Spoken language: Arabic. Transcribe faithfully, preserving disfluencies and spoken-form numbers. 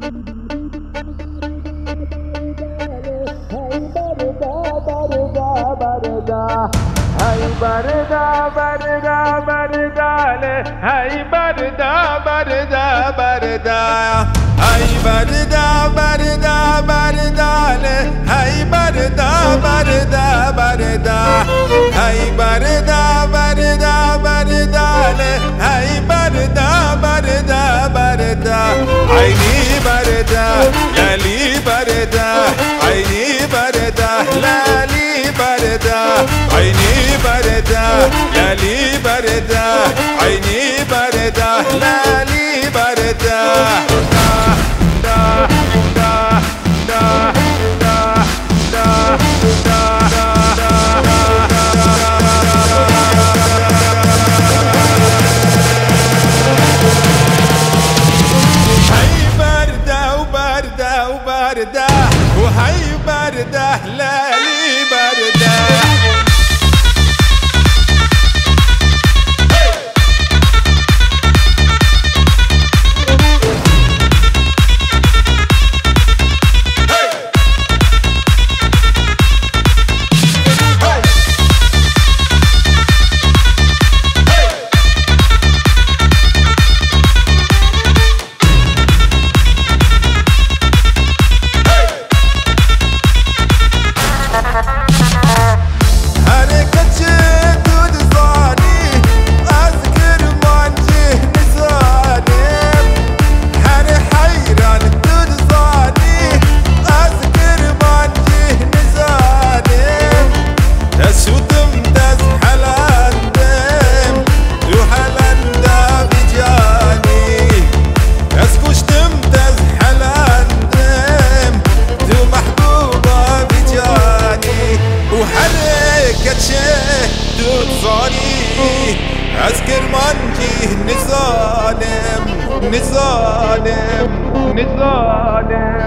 بردا بردا برداله هی بردا بردا بردا هی بردا بردا برداله هی بردا بردا بردا هی بردا بردا برداله هی بردا بردا بردا عيني بردا يالي بردا عيني بردا لالي بردا عيني بردا يالي بردا عيني بردا لالي بردا دا دا دا دا دا دا هاي بردا وبردا وبردا وهاي بردا لالي بردا نظالم نظالم